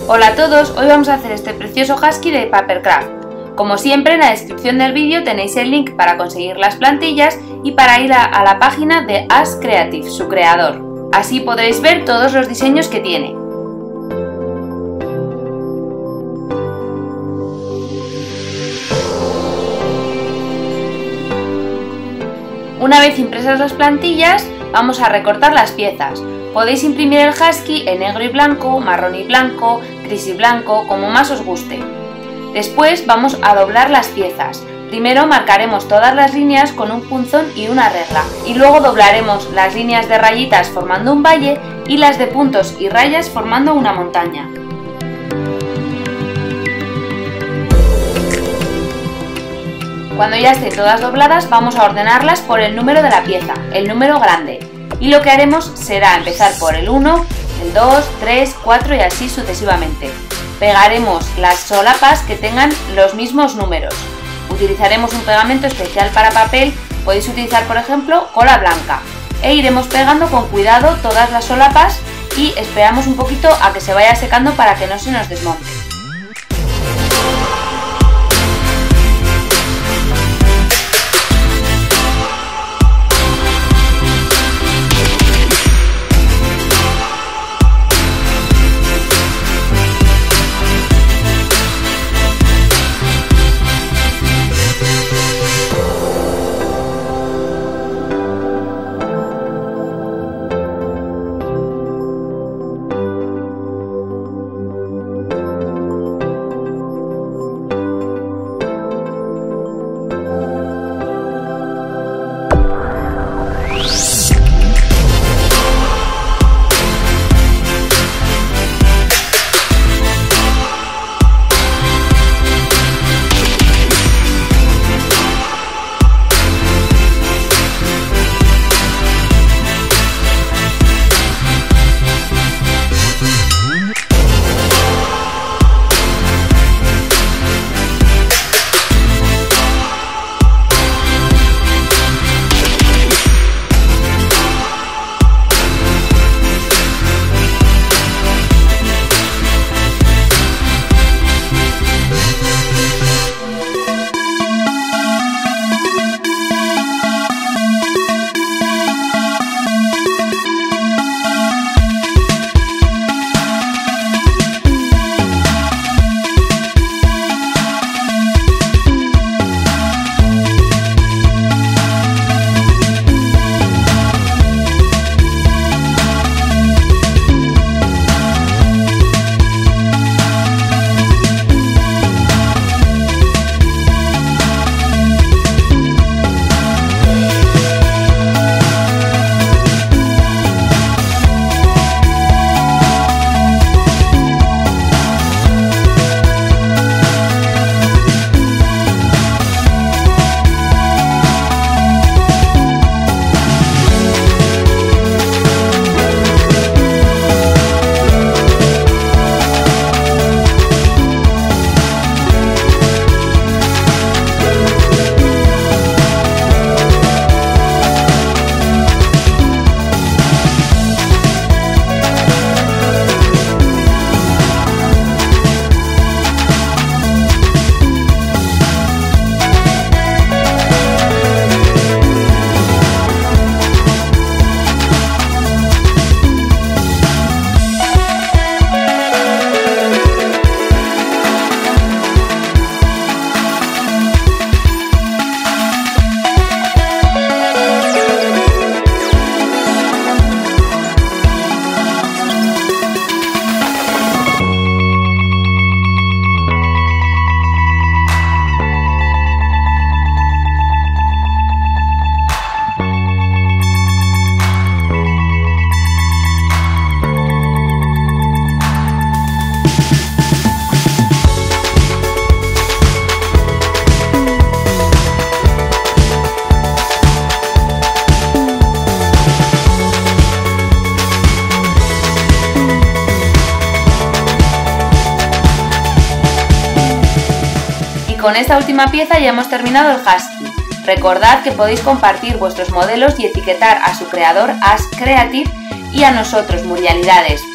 Hola a todos, hoy vamos a hacer este precioso husky de Papercraft. Como siempre, en la descripción del vídeo tenéis el link para conseguir las plantillas y para ir a la página de Ash Creative, su creador. Así podréis ver todos los diseños que tiene. Una vez impresas las plantillas, vamos a recortar las piezas. Podéis imprimir el husky en negro y blanco, marrón y blanco, gris y blanco, como más os guste. Después vamos a doblar las piezas. Primero marcaremos todas las líneas con un punzón y una regla, y luego doblaremos las líneas de rayitas formando un valle y las de puntos y rayas formando una montaña. Cuando ya estén todas dobladas, vamos a ordenarlas por el número de la pieza, el número grande. Y lo que haremos será empezar por el 1, el 2, 3, 4 y así sucesivamente. Pegaremos las solapas que tengan los mismos números. Utilizaremos un pegamento especial para papel, podéis utilizar por ejemplo cola blanca. E iremos pegando con cuidado todas las solapas y esperamos un poquito a que se vaya secando para que no se nos desmonte. Con esta última pieza ya hemos terminado el husky. Recordad que podéis compartir vuestros modelos y etiquetar a su creador Ash Creative y a nosotros, Murialidades.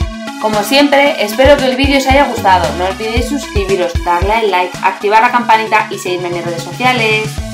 Como siempre, espero que el vídeo os haya gustado. No olvidéis suscribiros, darle al like, activar la campanita y seguirme en mis redes sociales.